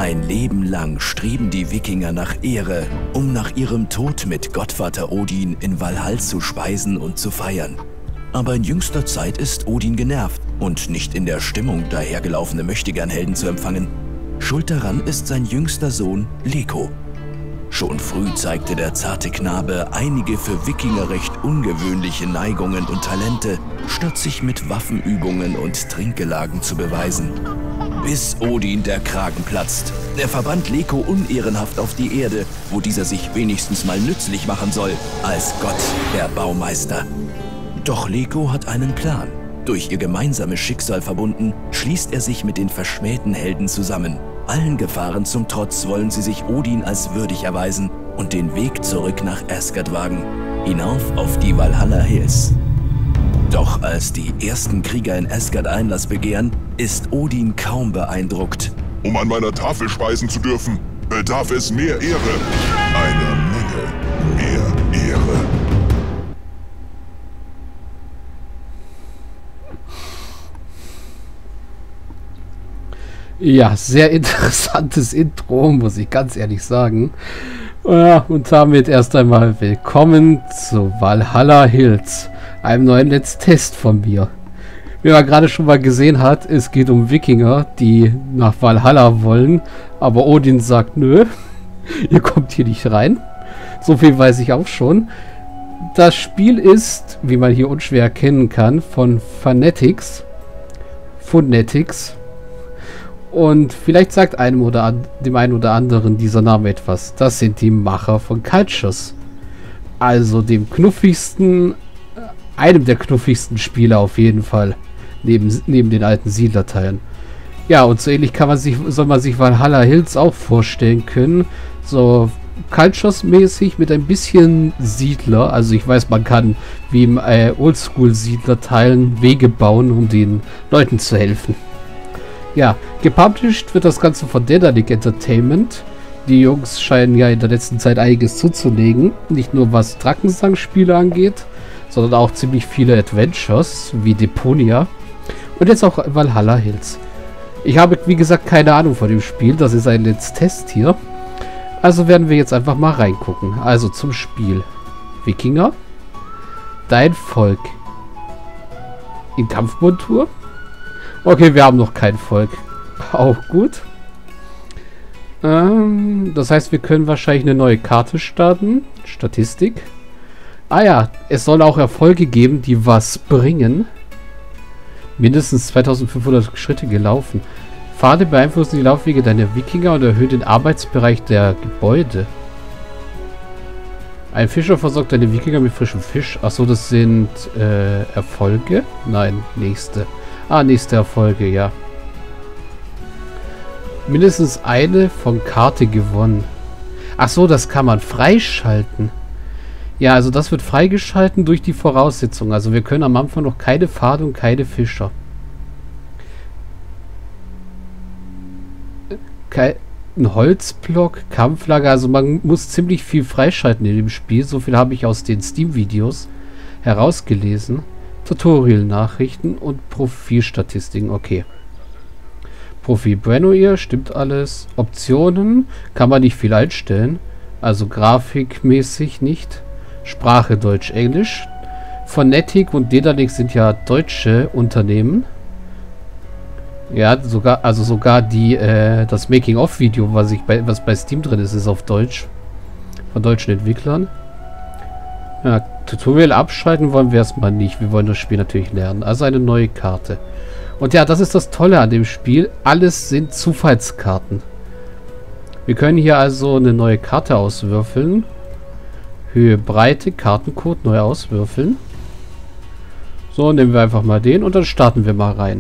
Ein Leben lang streben die Wikinger nach Ehre, um nach ihrem Tod mit Gottvater Odin in Valhall zu speisen und zu feiern. Aber in jüngster Zeit ist Odin genervt und nicht in der Stimmung, dahergelaufene Möchtegern-Helden zu empfangen. Schuld daran ist sein jüngster Sohn Liko. Schon früh zeigte der zarte Knabe einige für Wikinger recht ungewöhnliche Neigungen und Talente, statt sich mit Waffenübungen und Trinkgelagen zu beweisen. Bis Odin der Kragen platzt. Er verbannt Liko unehrenhaft auf die Erde, wo dieser sich wenigstens mal nützlich machen soll, als Gott, der Baumeister. Doch Liko hat einen Plan. Durch ihr gemeinsames Schicksal verbunden, schließt er sich mit den verschmähten Helden zusammen. Allen Gefahren zum Trotz wollen sie sich Odin als würdig erweisen und den Weg zurück nach Asgard wagen, hinauf auf die Valhalla Hills. Doch als die ersten Krieger in Asgard Einlass begehren, ist Odin kaum beeindruckt. Um an meiner Tafel speisen zu dürfen, bedarf es mehr Ehre. Eine Menge mehr Ehre. Ja, sehr interessantes Intro, muss ich ganz ehrlich sagen. Ja, und damit erst einmal willkommen zu Valhalla Hills, einem neuen Let's Test von mir. Wie man gerade schon mal gesehen hat, es geht um Wikinger, die nach Valhalla wollen, aber Odin sagt, nö, ihr kommt hier nicht rein. So viel weiß ich auch schon. Das Spiel ist, wie man hier unschwer erkennen kann, von Phonetics. Und vielleicht sagt dem einen oder anderen dieser Name etwas. Das sind die Macher von Cultures. Also dem knuffigsten, einem der knuffigsten Spiele auf jeden Fall. Neben den alten Siedlerteilen. Ja, und so ähnlich soll man sich Valhalla Hills auch vorstellen können. So Cultures-mäßig mit ein bisschen Siedler. Also ich weiß, man kann wie im Oldschool-Siedlerteilen Wege bauen, um den Leuten zu helfen. Ja, gepublished wird das Ganze von Daedalic Entertainment. Die Jungs scheinen ja in der letzten Zeit einiges zuzulegen. Nicht nur was Drakensang-Spiele angeht, sondern auch ziemlich viele Adventures wie Deponia. Und jetzt auch Valhalla Hills. Ich habe, wie gesagt, keine Ahnung von dem Spiel. Das ist ein Let's Test hier. Also werden wir jetzt einfach mal reingucken. Also zum Spiel. Wikinger. Dein Volk. In Kampfmontur. Okay, wir haben noch kein Volk. Auch gut. Das heißt, wir können wahrscheinlich eine neue Karte starten. Statistik. Ah ja, es soll auch Erfolge geben, die was bringen. Mindestens 2500 Schritte gelaufen. Pfade beeinflussen die Laufwege deiner Wikinger und erhöhen den Arbeitsbereich der Gebäude. Ein Fischer versorgt deine Wikinger mit frischem Fisch. Achso, das sind Erfolge? Nein, nächste. Ah, nächste Erfolge, ja. Mindestens eine von Karte gewonnen. Ach so, das kann man freischalten. Ja, also das wird freigeschalten durch die Voraussetzungen. Also wir können am Anfang noch keine Pfade und keine Fischer. Ein Holzblock, Kampflager. Also man muss ziemlich viel freischalten in dem Spiel. So viel habe ich aus den Steam-Videos herausgelesen. Tutorial-Nachrichten und Profilstatistiken. Okay. Profil Brenoir, stimmt alles. Optionen kann man nicht viel einstellen. Also grafikmäßig nicht. Sprache Deutsch, Englisch. Phonetic und Daedalic sind ja deutsche Unternehmen. Ja, sogar die das Making-of-Video, was bei Steam drin ist, ist auf Deutsch. Von deutschen Entwicklern. Ja, Tutorial abschalten wollen wir erstmal nicht. Wir wollen das Spiel natürlich lernen. Also eine neue Karte. Und ja, das ist das Tolle an dem Spiel. Alles sind Zufallskarten. Wir können hier also eine neue Karte auswürfeln. Höhe, Breite, Kartencode neu auswürfeln. So, nehmen wir einfach mal den und dann starten wir mal rein.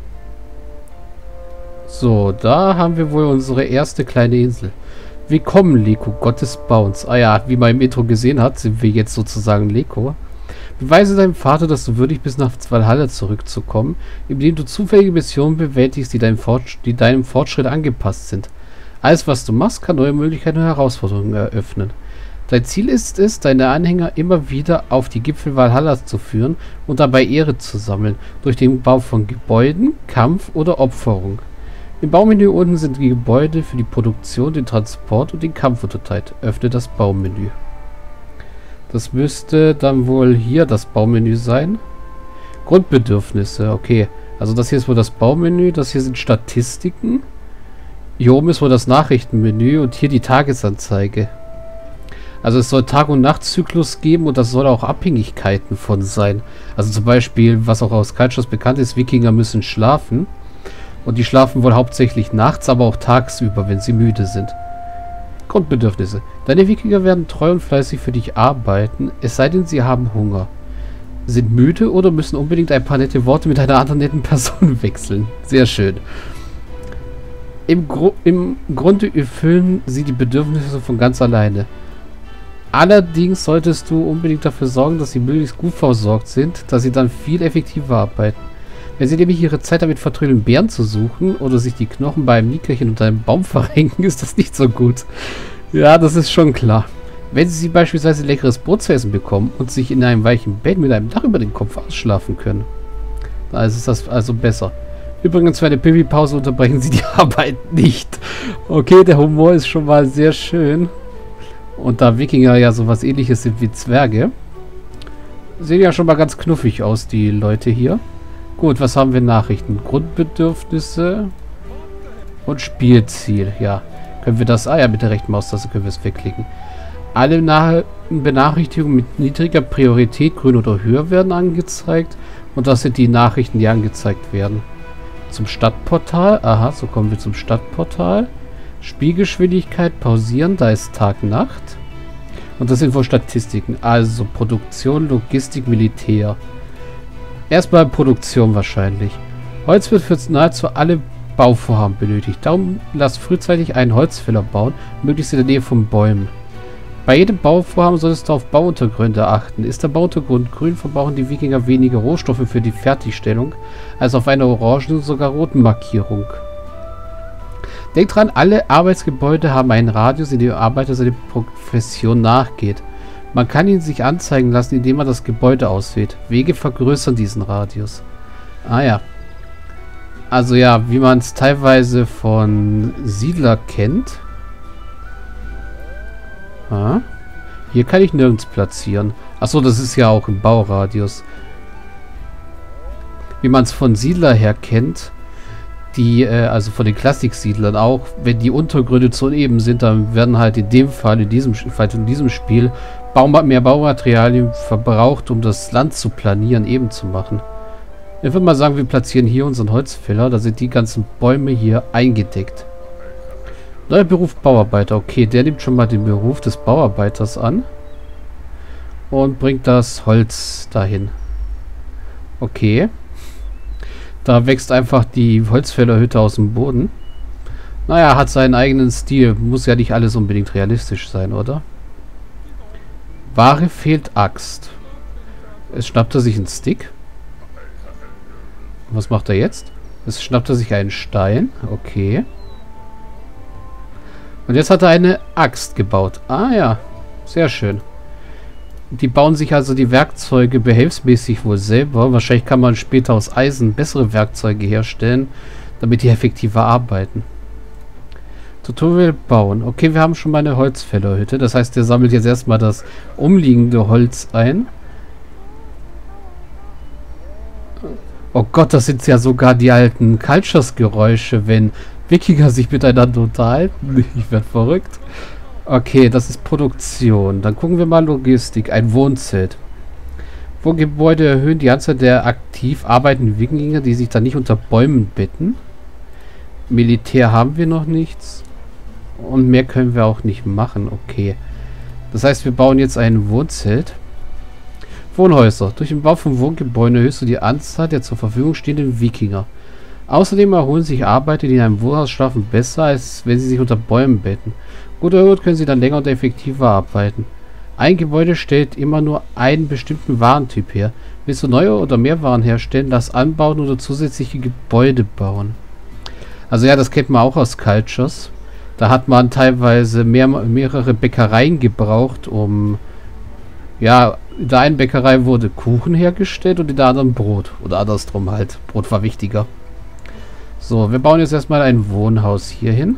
So, da haben wir wohl unsere erste kleine Insel. Willkommen, Liko, Gott des Bauens. Ah ja, wie man im Intro gesehen hat, sind wir jetzt sozusagen Liko. Beweise deinem Vater, dass du würdig bist, nach Valhalla zurückzukommen, indem du zufällige Missionen bewältigst, die deinem Fortschritt angepasst sind. Alles, was du machst, kann neue Möglichkeiten und Herausforderungen eröffnen. Dein Ziel ist es, deine Anhänger immer wieder auf die Gipfel Valhallas zu führen und dabei Ehre zu sammeln, durch den Bau von Gebäuden, Kampf oder Opferung. Im Baumenü unten sind die Gebäude für die Produktion, den Transport und den Kampf unterteilt. Öffne das Baumenü. Das müsste dann wohl hier das Baumenü sein. Grundbedürfnisse, okay. Also das hier ist wohl das Baumenü, das hier sind Statistiken. Hier oben ist wohl das Nachrichtenmenü und hier die Tagesanzeige. Also es soll Tag- und Nachtzyklus geben und das soll auch Abhängigkeiten von sein. Also zum Beispiel, was auch aus Cultures bekannt ist, Wikinger müssen schlafen. Und die schlafen wohl hauptsächlich nachts, aber auch tagsüber, wenn sie müde sind. Grundbedürfnisse. Deine Wikinger werden treu und fleißig für dich arbeiten, es sei denn, sie haben Hunger. Sind müde oder müssen unbedingt ein paar nette Worte mit einer anderen netten Person wechseln. Sehr schön. Im Grunde erfüllen sie die Bedürfnisse von ganz alleine. Allerdings solltest du unbedingt dafür sorgen, dass sie möglichst gut versorgt sind, dass sie dann viel effektiver arbeiten. Wenn sie nämlich ihre Zeit damit vertrödeln, Bären zu suchen oder sich die Knochen bei einem Nickerchen unter einem Baum verrenken, ist das nicht so gut. Ja, das ist schon klar. Wenn sie beispielsweise leckeres Brot zu essen bekommen und sich in einem weichen Bett mit einem Dach über den Kopf ausschlafen können, dann ist das also besser. Übrigens, für eine Pipi-Pause unterbrechen sie die Arbeit nicht. Okay, der Humor ist schon mal sehr schön. Und da Wikinger ja sowas ähnliches sind wie Zwerge, sehen ja schon mal ganz knuffig aus, die Leute hier. Gut, was haben wir? Nachrichten, Grundbedürfnisse und Spielziel. Ja, können wir das... Ah ja, mit der rechten Maustaste können wir es wegklicken. Alle Benachrichtigungen mit niedriger Priorität, grün oder höher, werden angezeigt. Und das sind die Nachrichten, die angezeigt werden. Zum Stadtportal. Aha, so kommen wir zum Stadtportal. Spielgeschwindigkeit pausieren, da ist Tag-Nacht. Und das sind wohl Statistiken. Also Produktion, Logistik, Militär. Erstmal Produktion wahrscheinlich. Holz wird für nahezu alle Bauvorhaben benötigt. Darum lasst frühzeitig einen Holzfäller bauen, möglichst in der Nähe von Bäumen. Bei jedem Bauvorhaben solltest du auf Bauuntergründe achten. Ist der Bauuntergrund grün, verbrauchen die Wikinger weniger Rohstoffe für die Fertigstellung, als auf einer orangen oder sogar roten Markierung. Denkt dran, alle Arbeitsgebäude haben einen Radius, in dem der Arbeiter seine Profession nachgeht. Man kann ihn sich anzeigen lassen, indem man das Gebäude auswählt. Wege vergrößern diesen Radius. Ah ja. Also ja, wie man es teilweise von Siedler kennt. Ah. Hier kann ich nirgends platzieren. Achso, das ist ja auch im Bauradius. Wie man es von Siedler her kennt, die, also von den Klassiksiedlern auch, wenn die Untergründe zu uneben sind, dann werden halt in dem Fall, in diesem Spiel, mehr Baumaterialien verbraucht, um das Land zu planieren, eben zu machen. Ich würde mal sagen, wir platzieren hier unseren Holzfäller, da sind die ganzen Bäume hier eingedeckt. Neuer Beruf Bauarbeiter, okay, der nimmt schon mal den Beruf des Bauarbeiters an und bringt das Holz dahin. Okay. Da wächst einfach die Holzfällerhütte aus dem Boden. Naja, hat seinen eigenen Stil. Muss ja nicht alles unbedingt realistisch sein, oder? Ware fehlt Axt. Es schnappt er sich einen Stick. Was macht er jetzt? Es schnappt er sich einen Stein. Okay. Und jetzt hat er eine Axt gebaut. Ah ja, sehr schön. Die bauen sich also die Werkzeuge behelfsmäßig wohl selber. Wahrscheinlich kann man später aus Eisen bessere Werkzeuge herstellen, damit die effektiver arbeiten. Tutorial bauen. Okay, wir haben schon mal eine Holzfällerhütte. Das heißt, der sammelt jetzt erstmal das umliegende Holz ein. Oh Gott, das sind ja sogar die alten Cultures-Geräusche, wenn Wikinger sich miteinander unterhalten. Ich werde verrückt. Okay, das ist Produktion. Dann gucken wir mal Logistik. Ein Wohnzelt. Wohngebäude erhöhen die Anzahl der aktiv arbeitenden Wikinger, die sich dann nicht unter Bäumen betten. Militär haben wir noch nichts. Und mehr können wir auch nicht machen. Okay. Das heißt, wir bauen jetzt ein Wohnzelt. Wohnhäuser. Durch den Bau von Wohngebäuden erhöhst du die Anzahl der zur Verfügung stehenden Wikinger. Außerdem erholen sich Arbeiter, die in einem Wohnhaus schlafen, besser, als wenn sie sich unter Bäumen betten. Gut erhöht können sie dann länger und effektiver arbeiten. Ein Gebäude stellt immer nur einen bestimmten Warentyp her. Willst du neue oder mehr Waren herstellen, lass anbauen oder zusätzliche Gebäude bauen. Also ja, das kennt man auch aus Cultures. Da hat man teilweise mehrere Bäckereien gebraucht, um... Ja, in der einen Bäckerei wurde Kuchen hergestellt und in der anderen Brot. Oder andersrum halt. Brot war wichtiger. So, wir bauen jetzt erstmal ein Wohnhaus hier hin.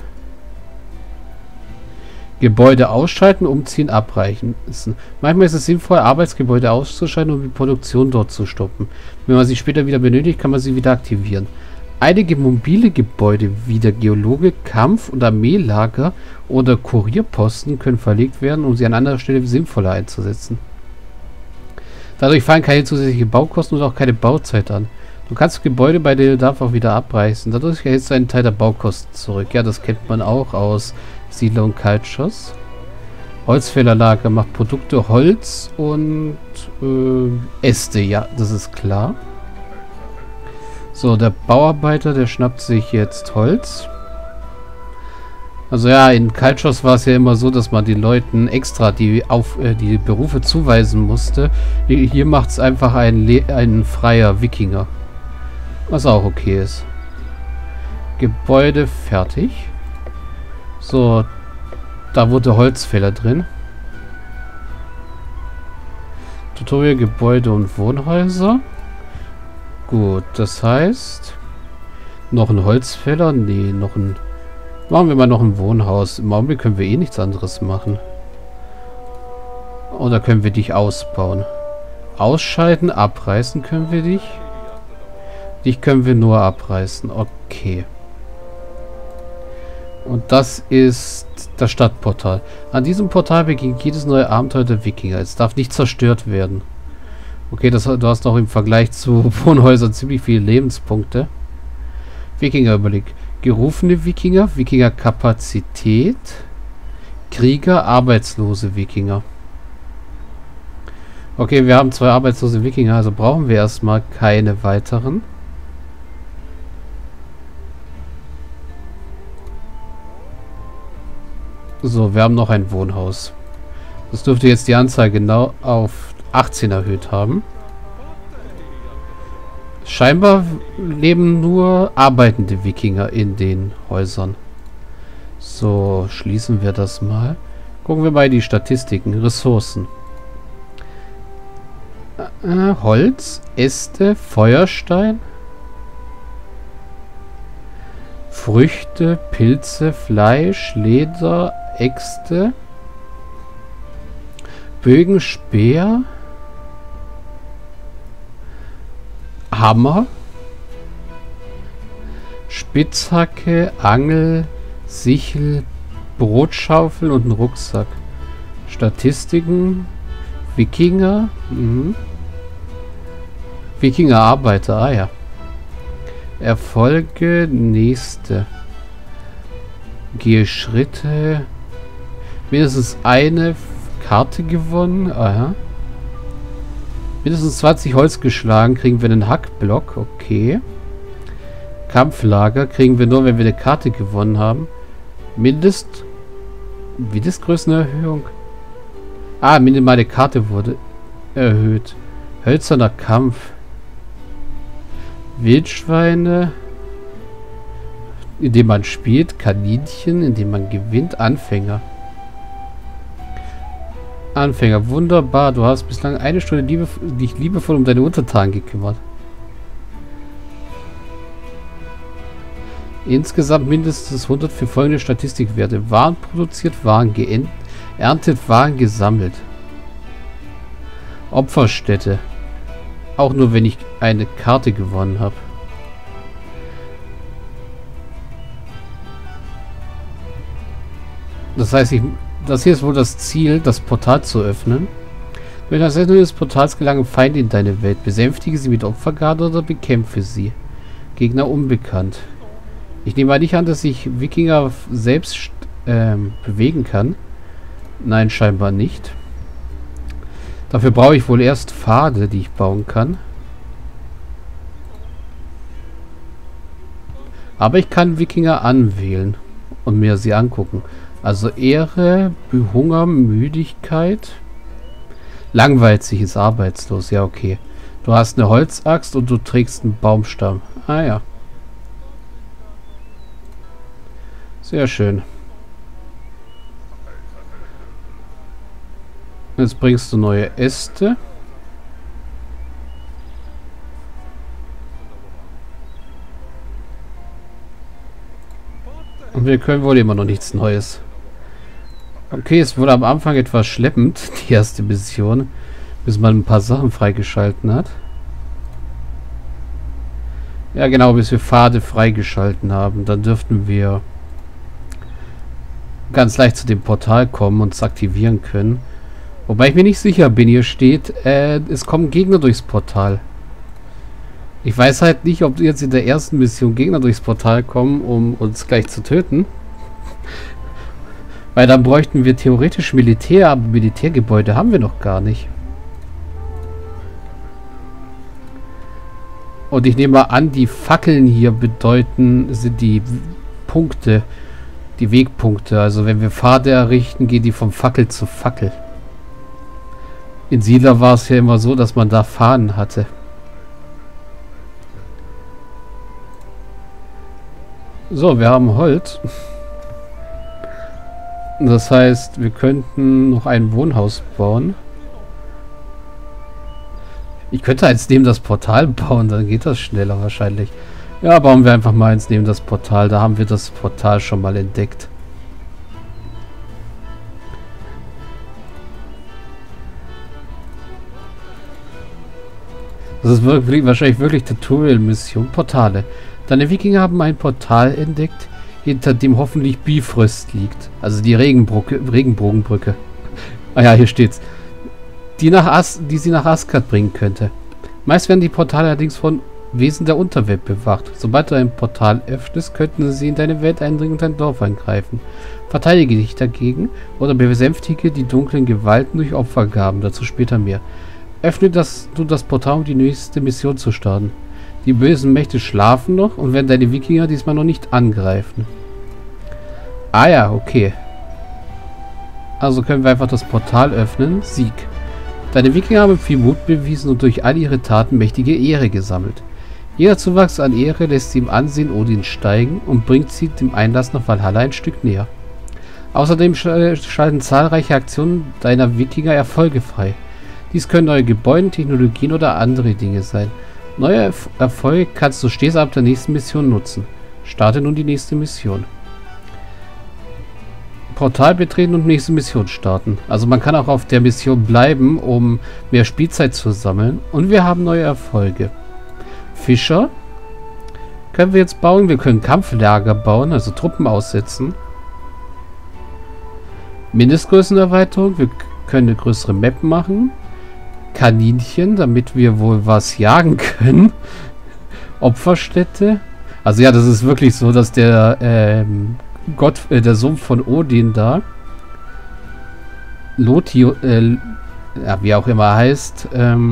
Gebäude ausschalten, umziehen, abreichen. Manchmal ist es sinnvoll, Arbeitsgebäude auszuschalten, um die Produktion dort zu stoppen. Wenn man sie später wieder benötigt, kann man sie wieder aktivieren. Einige mobile Gebäude wie der Geologe, Kampf- und Armeelager oder Kurierposten können verlegt werden, um sie an anderer Stelle sinnvoller einzusetzen. Dadurch fallen keine zusätzlichen Baukosten und auch keine Bauzeit an. Du kannst Gebäude bei Bedarf auch wieder abreißen. Dadurch erhältst du einen Teil der Baukosten zurück. Ja, das kennt man auch aus Siedler und Cultures. Holzfällerlager macht Produkte Holz und Äste. Ja, das ist klar. So, der Bauarbeiter, der schnappt sich jetzt Holz. Also ja, in Cultures war es ja immer so, dass man den Leuten extra die Berufe zuweisen musste. Hier macht es einfach ein freier Wikinger. Was auch okay ist. Gebäude fertig. So, da wurde Holzfäller drin. Tutorial Gebäude und Wohnhäuser. Gut, das heißt... Noch ein Holzfäller? Nee, noch ein... Machen wir mal noch ein Wohnhaus. Im Augenblick können wir eh nichts anderes machen. Oder können wir dich ausbauen? Ausschalten, abreißen können wir dich. Dich können wir nur abreißen. Okay. Und das ist das Stadtportal. An diesem Portal beginnt jedes neue Abenteuer der Wikinger. Es darf nicht zerstört werden. Okay, du hast noch im Vergleich zu Wohnhäusern ziemlich viele Lebenspunkte. Wikinger-Überblick. Gerufene Wikinger, Wikinger-Kapazität, Krieger, arbeitslose Wikinger. Okay, wir haben 2 arbeitslose Wikinger, also brauchen wir erstmal keine weiteren. So, wir haben noch ein Wohnhaus. Das dürfte jetzt die Anzahl genau auf 18 erhöht haben. Scheinbar leben nur arbeitende Wikinger in den Häusern. So, schließen wir das mal. Gucken wir mal die Statistiken. Ressourcen. Holz, Äste, Feuerstein, Früchte, Pilze, Fleisch, Leder, Äxte, Bögen, Speer, Hammer, Spitzhacke, Angel, Sichel, Brotschaufel und ein Rucksack. Statistiken, Wikinger, Wikinger-Arbeiter, ah ja. Erfolge, nächste. Gehe Schritte. Mindestens eine Karte gewonnen, aha. Mindestens 20 Holz geschlagen, kriegen wir einen Hackblock, okay. Kampflager kriegen wir nur, wenn wir eine Karte gewonnen haben. Mindestgrößenerhöhung. Ah, minimale Karte wurde erhöht. Hölzerner Kampf. Wildschweine. Indem man spielt. Kaninchen, indem man gewinnt. Anfänger. Anfänger, wunderbar. Du hast bislang eine Stunde dich liebevoll um deine Untertanen gekümmert. Insgesamt mindestens 100 für folgende Statistikwerte. Waren produziert, Waren erntet, Waren gesammelt. Opferstätte. Auch nur, wenn ich eine Karte gewonnen habe. Das heißt, das hier ist wohl das Ziel, das Portal zu öffnen. Durch das Öffnen des Portals gelangen Feinde in deine Welt. Besänftige sie mit Opfergarde oder bekämpfe sie. Gegner unbekannt. Ich nehme mal nicht an, dass sich Wikinger selbst bewegen kann. Nein, scheinbar nicht. Dafür brauche ich wohl erst Pfade, die ich bauen kann. Aber ich kann Wikinger anwählen und mir sie angucken. Also Ehre, Hunger, Müdigkeit. Langweilt sich, ist arbeitslos. Ja, okay. Du hast eine Holzaxt und du trägst einen Baumstamm. Ah ja. Sehr schön. Jetzt bringst du neue Äste. wir können wohl immer noch nichts Neues. Okay, es wurde am Anfang etwas schleppend, die erste Mission, bis man ein paar Sachen freigeschalten hat. Ja genau, bis wir Pfade freigeschalten haben. Dann dürften wir ganz leicht zu dem Portal kommen und es aktivieren können. Wobei ich mir nicht sicher bin, hier steht, es kommen Gegner durchs Portal. Ich weiß halt nicht, ob jetzt in der ersten Mission Gegner durchs Portal kommen, um uns gleich zu töten. Weil dann bräuchten wir theoretisch Militär, aber Militärgebäude haben wir noch gar nicht. Und ich nehme mal an, die Fackeln hier sind die Punkte, die Wegpunkte. Also wenn wir Pfade errichten, gehen die vom Fackel zu Fackel. In Siedler war es ja immer so, dass man da Fahnen hatte. So, wir haben Holz. Das heißt, wir könnten noch ein Wohnhaus bauen. Ich könnte eins neben das Portal bauen, dann geht das schneller wahrscheinlich. Ja, bauen wir einfach mal eins neben das Portal. Da haben wir das Portal schon mal entdeckt. Das ist wahrscheinlich wirklich Tutorial-Mission. Portale. Deine Wikinger haben ein Portal entdeckt, hinter dem hoffentlich Bifrost liegt. Also die Regenbogenbrücke. Ah ja, hier steht's. Die sie nach Asgard bringen könnte. Meist werden die Portale allerdings von Wesen der Unterwelt bewacht. Sobald du ein Portal öffnest, könnten sie in deine Welt eindringen und dein Dorf angreifen. Verteidige dich dagegen oder besänftige die dunklen Gewalten durch Opfergaben. Dazu später mehr. Öffne du das Portal, um die nächste Mission zu starten. Die bösen Mächte schlafen noch und werden deine Wikinger diesmal noch nicht angreifen. Ah ja, okay. Also können wir einfach das Portal öffnen. Sieg. Deine Wikinger haben viel Mut bewiesen und durch all ihre Taten mächtige Ehre gesammelt. Jeder Zuwachs an Ehre lässt sie im Ansehen Odins steigen und bringt sie dem Einlass nach Valhalla ein Stück näher. Außerdem schalten zahlreiche Aktionen deiner Wikinger Erfolge frei. Dies können neue Gebäude, Technologien oder andere Dinge sein. Neue Erfolge kannst du stets ab der nächsten Mission nutzen. Starte nun die nächste Mission. Portal betreten und nächste Mission starten. Also man kann auch auf der Mission bleiben, um mehr Spielzeit zu sammeln. Und wir haben neue Erfolge. Fischer können wir jetzt bauen. Wir können Kampflager bauen, also Truppen aussetzen. Mindestgrößenerweiterung. Wir können eine größere Map machen. Kaninchen, damit wir wohl was jagen können. Opferstätte. Also ja, das ist wirklich so, dass der der Sohn von Odin da, Loki, ja, wie auch immer heißt,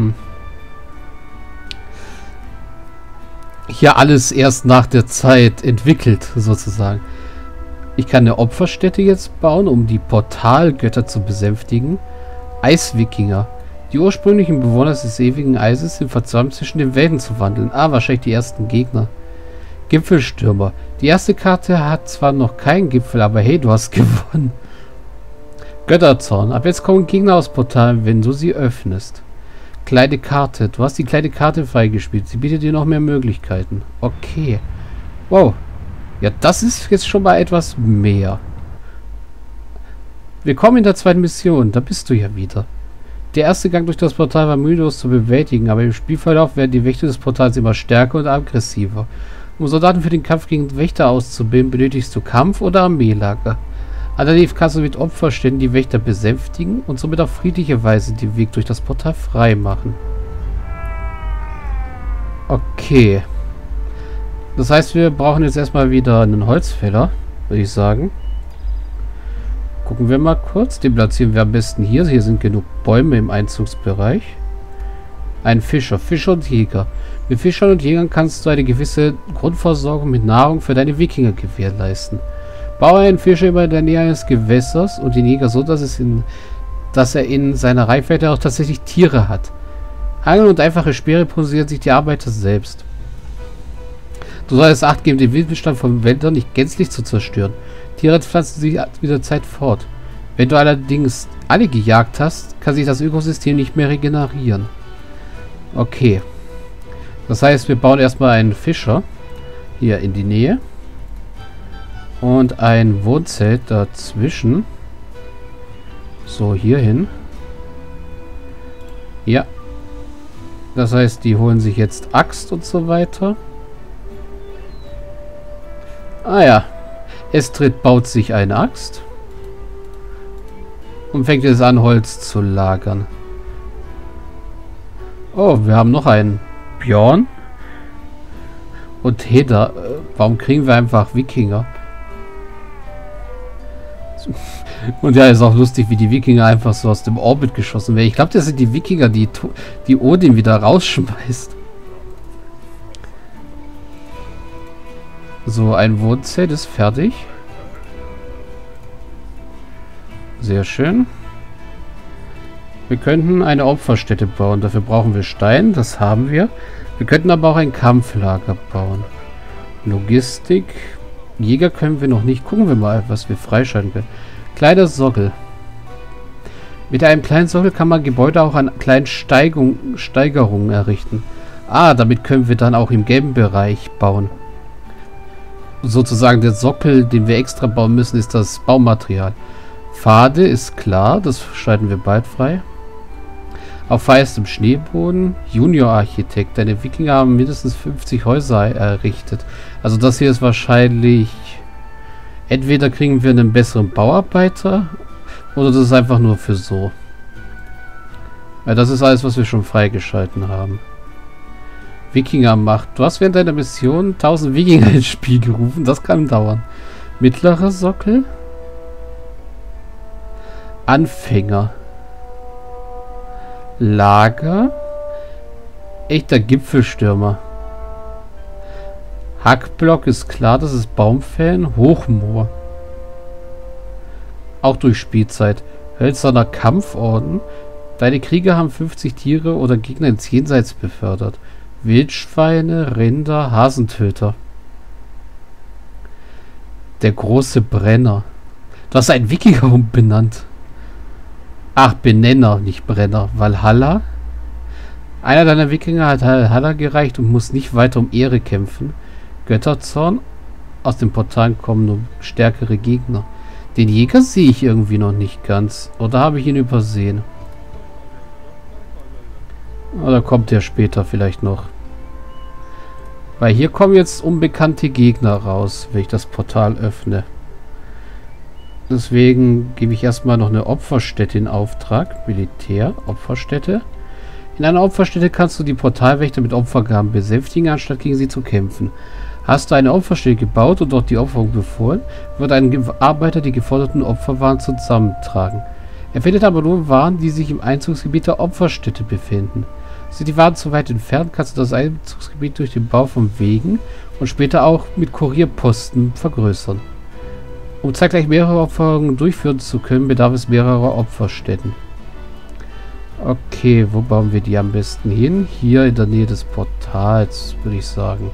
hier alles erst nach der Zeit entwickelt, sozusagen. Ich kann eine Opferstätte jetzt bauen, um die Portalgötter zu besänftigen. Eiswikinger. Die ursprünglichen Bewohner des ewigen Eises sind verzaubt, zwischen den Welten zu wandeln. Ah, wahrscheinlich die ersten Gegner. Gipfelstürmer. Die erste Karte hat zwar noch keinen Gipfel, aber hey, du hast gewonnen. Götterzorn. Ab jetzt kommen Gegner aus Portalen, wenn du sie öffnest. Kleine Karte. Du hast die kleine Karte freigespielt. Sie bietet dir noch mehr Möglichkeiten. Okay. Wow. Ja, das ist jetzt schon mal etwas mehr. Willkommen in der zweiten Mission. Da bist du ja wieder. Der erste Gang durch das Portal war mühelos zu bewältigen, aber im Spielverlauf werden die Wächter des Portals immer stärker und aggressiver. Um Soldaten für den Kampf gegen Wächter auszubilden, benötigst du Kampf- oder Armeelager. Allerdings kannst du mit Opferständen die Wächter besänftigen und somit auf friedliche Weise den Weg durch das Portal frei machen. Okay. Das heißt, wir brauchen jetzt erstmal wieder einen Holzfäller, würde ich sagen. Gucken wir mal kurz. Den platzieren wir am besten hier. Hier sind genug Bäume im Einzugsbereich. Ein Fischer. Fischer und Jäger. Mit Fischern und Jägern kannst du eine gewisse Grundversorgung mit Nahrung für deine Wikinger gewährleisten. Baue einen Fischer immer in der Nähe eines Gewässers und den Jäger so, dass er in seiner Reichweite auch tatsächlich Tiere hat. Angeln und einfache Speere produzieren sich die Arbeiter selbst. Du solltest Acht geben, den Wildbestand von Wäldern nicht gänzlich zu zerstören. Tiere pflanzen sich mit der Zeit fort. Wenn du allerdings alle gejagt hast, kann sich das Ökosystem nicht mehr regenerieren. Okay. Das heißt, wir bauen erstmal einen Fischer hier in die Nähe. Und ein Wohnzelt dazwischen. So, hier hin. Ja. Das heißt, die holen sich jetzt Axt und so weiter. Ah ja. Estrid baut sich eine Axt. Und fängt jetzt an, Holz zu lagern. Oh, wir haben noch einen. Björn. Und Hedda. Warum kriegen wir einfach Wikinger? Und ja, ist auch lustig, wie die Wikinger einfach so aus dem Orbit geschossen werden. Ich glaube, das sind die Wikinger, die Odin wieder rausschmeißt. So, ein Wohnzelt ist fertig. Sehr schön. Wir könnten eine Opferstätte bauen. Dafür brauchen wir Stein. Das haben wir. Wir könnten aber auch ein Kampflager bauen. Logistik. Jäger können wir noch nicht. Gucken wir mal, was wir freischalten können. Kleiner Sockel. Mit einem kleinen Sockel kann man Gebäude auch an kleinen Steigerungen errichten. Ah, damit können wir dann auch im gelben Bereich bauen. Sozusagen der Sockel, den wir extra bauen müssen, ist das Baumaterial. Pfade ist klar, das schalten wir bald frei. Auf feistem Schneeboden. Junior-Architekt. Deine Wikinger haben mindestens 50 Häuser errichtet. Also das hier ist wahrscheinlich... Entweder kriegen wir einen besseren Bauarbeiter oder das ist einfach nur für so. Ja, das ist alles, was wir schon freigeschalten haben. Wikingermacht. Du hast während deiner Mission 1000 Wikinger ins Spiel gerufen. Das kann dauern. Mittlerer Sockel. Anfänger. Lager. Echter Gipfelstürmer. Hackblock ist klar, das ist Baumfällen. Hochmoor. Auch durch Spielzeit. Hölzerner Kampforden. Deine Krieger haben 50 Tiere oder Gegner ins Jenseits befördert. Wildschweine, Rinder, Hasentöter. Der große Brenner. Du hast einen Wikinger umbenannt. Ach, Benenner, nicht Brenner. Valhalla. Einer deiner Wikinger hat Valhalla gereicht und muss nicht weiter um Ehre kämpfen. Götterzorn. Aus dem Portal kommen nur stärkere Gegner. Den Jäger sehe ich irgendwie noch nicht ganz. Oder habe ich ihn übersehen? Oder kommt der später vielleicht noch? Weil hier kommen jetzt unbekannte Gegner raus, wenn ich das Portal öffne. Deswegen gebe ich erstmal noch eine Opferstätte in Auftrag. Militär, Opferstätte. In einer Opferstätte kannst du die Portalwächter mit Opfergaben besänftigen, anstatt gegen sie zu kämpfen. Hast du eine Opferstätte gebaut und dort die Opferung befohlen, wird ein Arbeiter die geforderten Opferwaren zusammentragen. Er findet aber nur Waren, die sich im Einzugsgebiet der Opferstätte befinden. Sind die Waren zu weit entfernt, kannst du das Einzugsgebiet durch den Bau von Wegen und später auch mit Kurierposten vergrößern. Um zeitgleich mehrere Opferungen durchführen zu können, bedarf es mehrerer Opferstätten. Okay, wo bauen wir die am besten hin? Hier in der Nähe des Portals, würde ich sagen.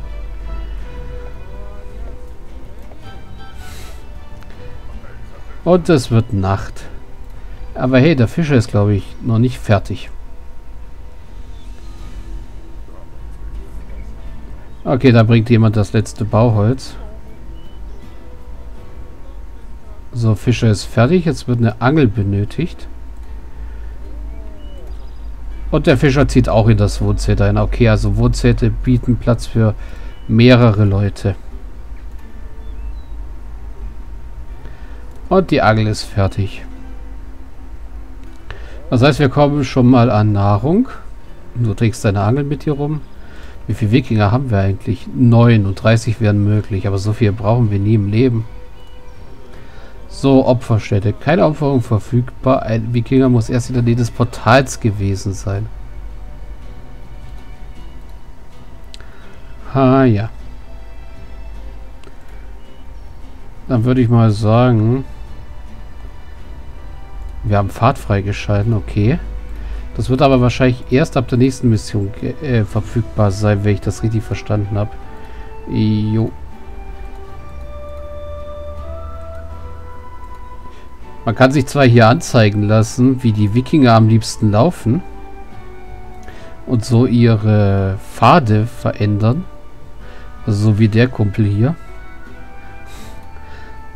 Und es wird Nacht. Aber hey, der Fischer ist, glaube ich, noch nicht fertig. Okay, da bringt jemand das letzte Bauholz. So, Fischer ist fertig. Jetzt wird eine Angel benötigt. Und der Fischer zieht auch in das Wohnzelt ein. Okay, also Wohnzelte bieten Platz für mehrere Leute. Und die Angel ist fertig. Das heißt, wir kommen schon mal an Nahrung. Du trägst deine Angel mit dir rum. Wie viele Wikinger haben wir eigentlich? 9 und 30 wären möglich, aber so viel brauchen wir nie im Leben. So, Opferstätte. Keine Opferung verfügbar. Ein Wikinger muss erst in der Nähe des Portals gewesen sein. Ah, ja. Dann würde ich mal sagen, wir haben Pfad freigeschalten, okay. Das wird aber wahrscheinlich erst ab der nächsten Mission verfügbar sein, wenn ich das richtig verstanden habe. Jo. Man kann sich zwar hier anzeigen lassen, wie die Wikinger am liebsten laufen und so ihre Pfade verändern. Also so wie der Kumpel hier.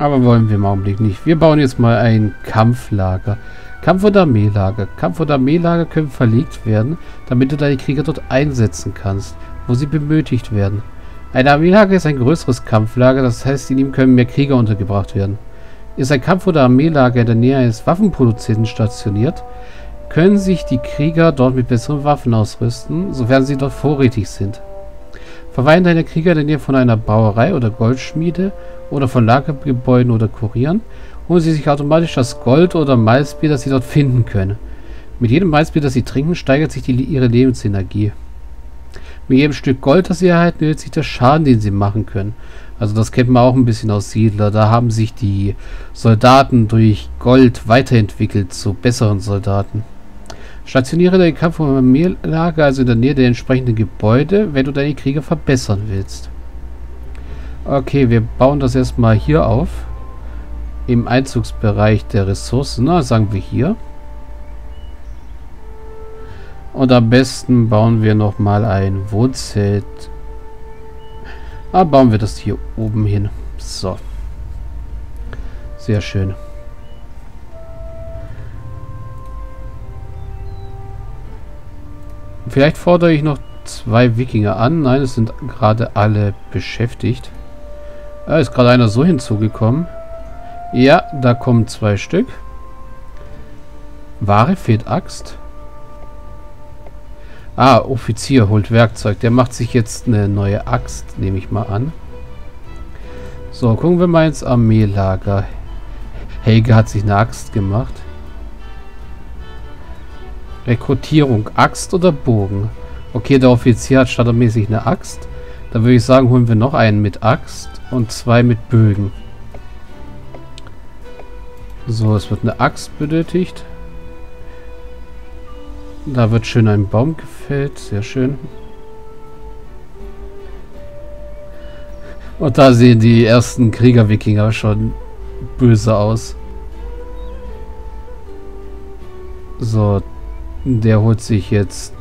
Aber wollen wir im Augenblick nicht. Wir bauen jetzt mal ein Kampflager. Kampf- und Armeelager. Kampf- und Armeelager können verlegt werden, damit du deine Krieger dort einsetzen kannst, wo sie benötigt werden. Ein Armeelager ist ein größeres Kampflager, das heißt, in ihm können mehr Krieger untergebracht werden. Ist ein Kampf- oder Armeelager in der Nähe eines Waffenproduzenten stationiert, können sich die Krieger dort mit besseren Waffen ausrüsten, sofern sie dort vorrätig sind. Verweilen deine Krieger in der Nähe von einer Brauerei oder Goldschmiede oder von Lagergebäuden oder Kurieren, holen sie sich automatisch das Gold oder Malzbier, das sie dort finden können. Mit jedem Malzbier, das sie trinken, steigert sich ihre Lebensenergie. Mit jedem Stück Gold, das sie erhalten, erhöht sich der Schaden, den sie machen können. Also das kennt man auch ein bisschen aus Siedler. Da haben sich die Soldaten durch Gold weiterentwickelt zu besseren Soldaten. Stationiere dein Kampf- und Armeelager also in der Nähe der entsprechenden Gebäude, wenn du deine Krieger verbessern willst. Okay, wir bauen das erstmal hier auf. Im Einzugsbereich der Ressourcen. Na, sagen wir hier. Und am besten bauen wir nochmal ein Wohnzelt. Bauen wir das hier oben hin. So. Sehr schön. Vielleicht fordere ich noch 2 Wikinger an. Nein, es sind gerade alle beschäftigt. Ist gerade einer so hinzugekommen. Ja, da kommen 2 Stück. Ware fehlt Axt. Offizier holt Werkzeug. Der macht sich jetzt eine neue Axt, nehme ich mal an. So, gucken wir mal ins Armeelager. Helge hat sich eine Axt gemacht. Rekrutierung, Axt oder Bogen? Okay, der Offizier hat standardmäßig eine Axt. Da würde ich sagen, holen wir noch einen mit Axt und 2 mit Bögen. So, es wird eine Axt benötigt. Da wird schön ein Baum gefällt. Sehr schön. Und da sehen die ersten Krieger-Wikinger schon böse aus. So, der holt sich jetzt...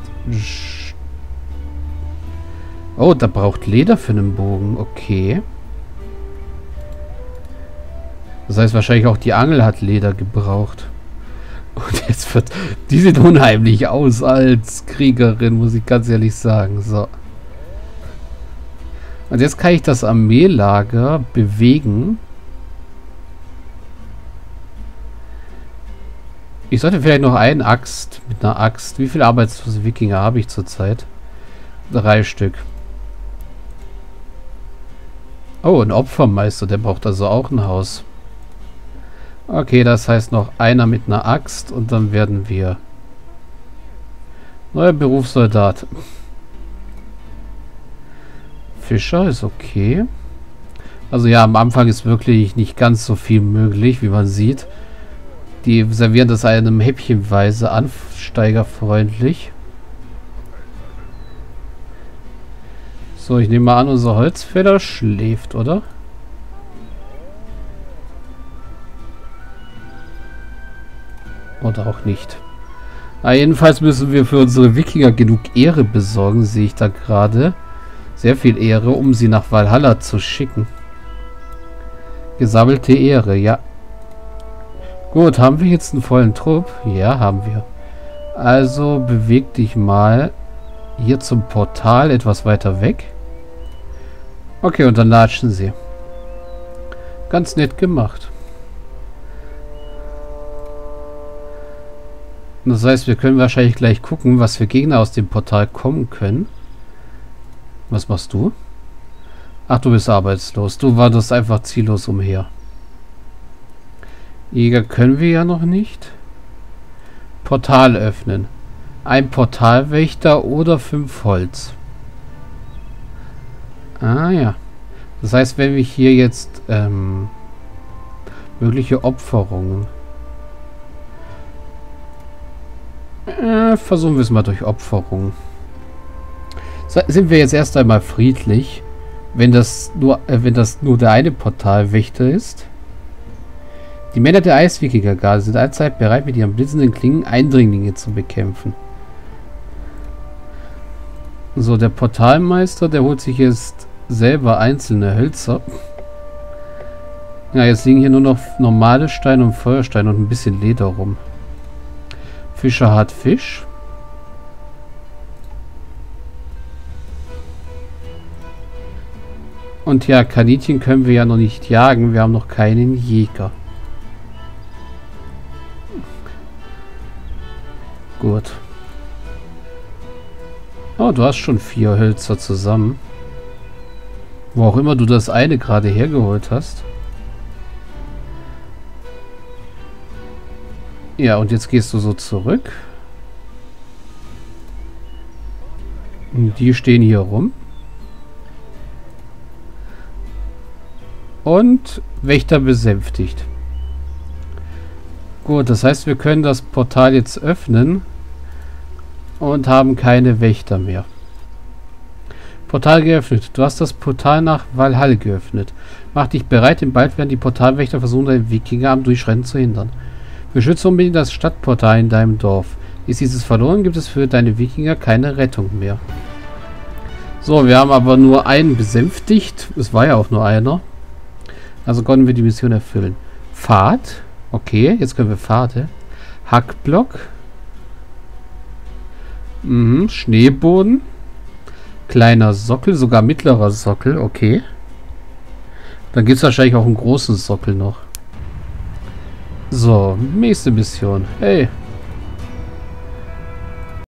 Oh, da braucht Leder für einen Bogen. Okay. Das heißt wahrscheinlich auch die Angel hat Leder gebraucht. Und jetzt wird... Die sieht unheimlich aus als Kriegerin, muss ich ganz ehrlich sagen. So. Und jetzt kann ich das Armeelager bewegen. Ich sollte vielleicht noch eine Axt mit einer Axt. Wie viele arbeitslose Wikinger habe ich zurzeit? 3 Stück. Oh, ein Opfermeister, der braucht also auch ein Haus. Okay, das heißt noch einer mit einer Axt und dann werden wir... Neuer Berufssoldat. Fischer ist okay. Also ja, am Anfang ist wirklich nicht ganz so viel möglich, wie man sieht. Die servieren das einem häppchenweise ansteigerfreundlich. So, ich nehme mal an, unser Holzfäller schläft, oder? Oder auch nicht. Jedenfalls müssen wir für unsere Wikinger genug Ehre besorgen, sehe ich da gerade. Sehr viel Ehre, um sie nach Valhalla zu schicken. Gesammelte Ehre, ja. Gut, haben wir jetzt einen vollen Trupp? Ja, haben wir. Also beweg dich mal hier zum Portal etwas weiter weg. Okay, und dann latschen sie. Ganz nett gemacht. Das heißt, wir können wahrscheinlich gleich gucken, was für Gegner aus dem Portal kommen können. Was machst du? Ach, du bist arbeitslos. Du wanderst einfach ziellos umher. Jäger können wir ja noch nicht. Portal öffnen. Ein Portalwächter oder 5 Holz. Ja. Das heißt, wenn wir hier jetzt mögliche Opferungen. Versuchen wir es mal durch Opferungen. Sind wir jetzt erst einmal friedlich, wenn das nur der eine Portalwächter ist. Die Männer der Eiswikinger-Garde sind allzeit bereit, mit ihren blitzenden Klingen Eindringlinge zu bekämpfen. So, der Portalmeister, der holt sich jetzt selber einzelne Hölzer. Ja, jetzt liegen hier nur noch normale Steine und Feuersteine und ein bisschen Leder rum. Fischer hat Fisch. Und ja, Kaninchen können wir ja noch nicht jagen. Wir haben noch keinen Jäger. Gut. Oh, du hast schon 4 Hölzer zusammen. Wo auch immer du das eine gerade hergeholt hast. Ja, und jetzt gehst du so zurück. Und die stehen hier rum. Und Wächter besänftigt. Gut, das heißt, wir können das Portal jetzt öffnen. Und haben keine Wächter mehr. Portal geöffnet. Du hast das Portal nach Valhall geöffnet. Mach dich bereit, denn bald werden die Portalwächter versuchen, deine Wikinger am Durchschreiten zu hindern. Beschütze unbedingt das Stadtportal in deinem Dorf. Ist dieses verloren, gibt es für deine Wikinger keine Rettung mehr. So, wir haben aber nur einen besänftigt. Es war ja auch nur einer. Also konnten wir die Mission erfüllen. Pfad. Okay, jetzt können wir Pfade. Hackblock. Schneeboden. Kleiner Sockel, sogar mittlerer Sockel, okay. Dann gibt es wahrscheinlich auch einen großen Sockel noch. So, nächste Mission. Hey,